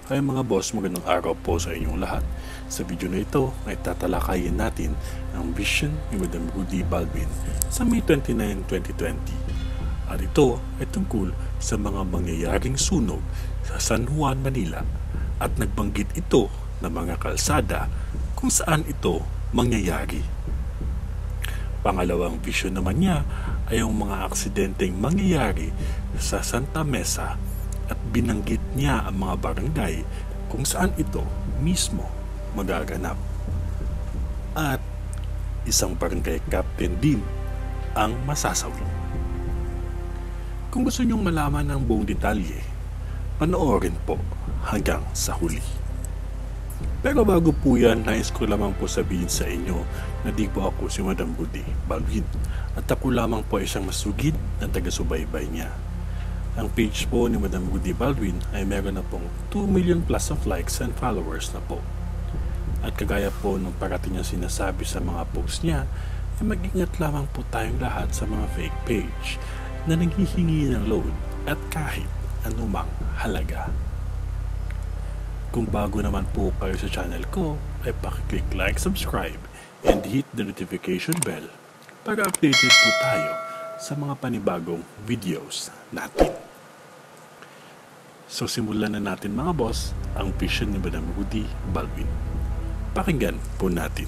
Hi mga boss, magandang araw po sa inyong lahat. Sa video na ito ay tatalakayin natin ang vision ni Madam Rudy Balbin sa May 29, 2020. At ito ay tungkol sa mga mangyayaring sunog sa San Juan, Manila at nagbanggit ito ng mga kalsada kung saan ito mangyayari. Pangalawang vision naman niya ay ang mga aksidenteng mangyayari sa Santa Mesa at binanggit niya ang mga barangay kung saan ito mismo magaganap. At isang barangay captain din ang masasawi. Kung gusto niyong malaman ang buong detalye, panoorin po hanggang sa huli. Pero bago po yan, nais ko lamang po sabihin sa inyo na di po ako si Madam Rudy Balbin at ako lamang po isang masugid na taga-subaybay niya. Ang page po ni Madam Rudy Balbin ay meron na pong 2 million plus of likes and followers na po. At kagaya po ng parating niya sinasabi sa mga posts niya, ay mag-ingat lamang po tayong lahat sa mga fake page na nanghihingi ng loan at kahit anumang halaga. Kung bago naman po kayo sa channel ko, ay pakiclick like, subscribe, and hit the notification bell para updated po tayo sa mga panibagong videos natin. So simulan na natin mga boss ang vision ni Madam Rudy Balbin. Pakinggan po natin.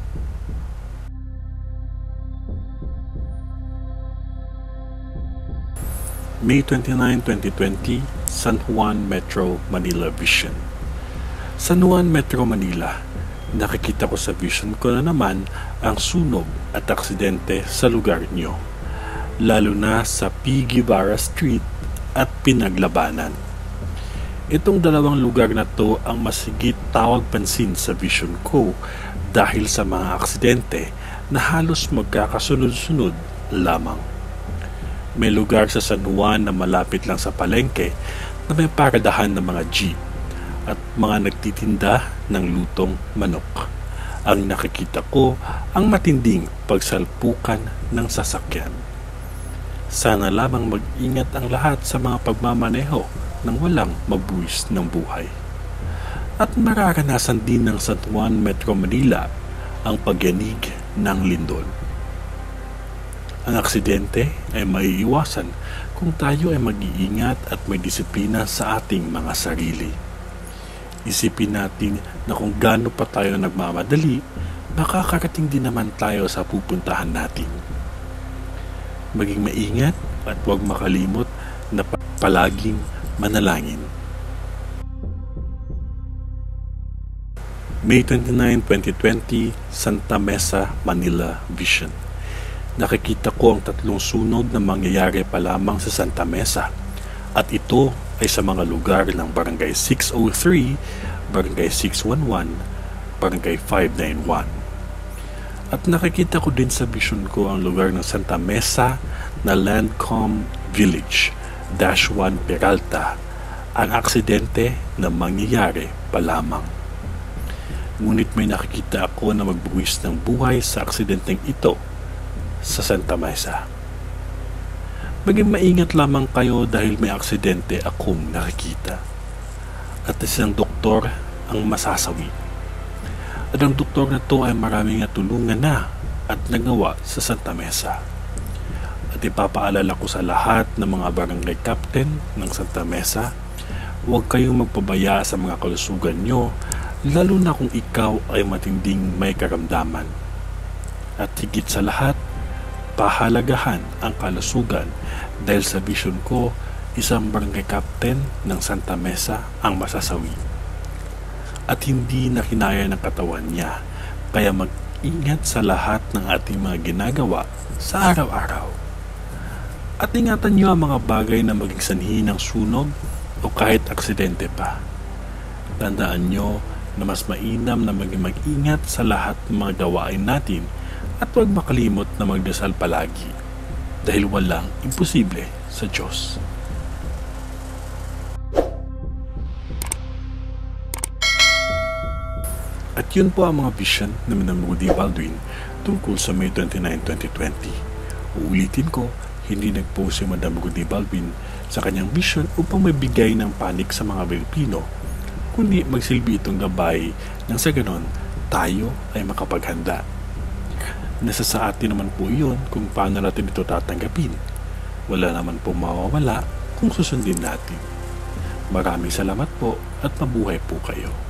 May 29, 2020, San Juan Metro Manila Vision. San Juan Metro Manila, nakikita ko sa vision ko na naman ang sunog at aksidente sa lugar nyo, lalo na sa P. Guevara Street at Pinaglabanan. Itong dalawang lugar na to ang masigit tawag pansin sa vision ko dahil sa mga aksidente na halos magkakasunod-sunod lamang. May lugar sa San Juan na malapit lang sa palengke na may paradahan ng mga jeep at mga nagtitinda ng lutong manok. Ang nakikita ko ang matinding pagsalpukan ng sasakyan. Sana lamang mag-ingat ang lahat sa mga pagmamaneho nang walang mabuwis ng buhay. At mararanasan din ng San Juan Metro Manila ang pagyanig ng lindol. Ang aksidente ay maiiwasan kung tayo ay mag-iingat at may disiplina sa ating mga sarili. Isipin natin na kung gaano pa tayo nagmamadali, makakarating din naman tayo sa pupuntahan natin. Maging maingat at huwag makalimot na palaging manalangin. May 29, 2020, Santa Mesa, Manila Vision. Nakikita ko ang tatlong sunog na mangyayari pa lamang sa Santa Mesa at ito ay sa mga lugar ng Barangay 603, Barangay 611, Barangay 591. At nakikita ko din sa vision ko ang lugar ng Santa Mesa na Landcom Village, -1 Peralta, ang aksidente na mangyayari pa lamang. Ngunit may nakikita ako na magbuwis ng buhay sa aksidenteng ito sa Santa Mesa. Maging maingat lamang kayo dahil may aksidente akong nakikita. At isang doktor ang masasawi. At ang doktor na to ay maraming natulungan na at nagawa sa Santa Mesa. At ipapaalala ko sa lahat ng mga barangay captain ng Santa Mesa, huwag kayong magpabaya sa mga kalusugan nyo, lalo na kung ikaw ay matinding may karamdaman. At higit sa lahat, pahalagahan ang kalusugan dahil sa vision ko, isang barangay captain ng Santa Mesa ang masasawi. At hindi na kinaya ng katawan niya, kaya mag-ingat sa lahat ng ating mga ginagawa sa araw-araw. At ingatan niyo ang mga bagay na maging sanhi ng sunog o kahit aksidente pa. Tandaan niyo na mas mainam na maging mag-ingat sa lahat ng mga gawain natin at huwag makalimot na magdasal palagi dahil walang imposible sa Diyos. At yun po ang mga vision ng Madam Rudy Balbin tungkol sa May 29, 2020. Uulitin ko, hindi nagpost si Madam Rudy Balbin sa kanyang vision upang magbigay ng panik sa mga Pilipino, kundi magsilbi itong gabay nang sa ganon tayo ay makapaghanda. Nasa sa atin naman po yun kung paano natin ito tatanggapin. Wala naman po mawawala kung susundin natin. Maraming salamat po at mabuhay po kayo.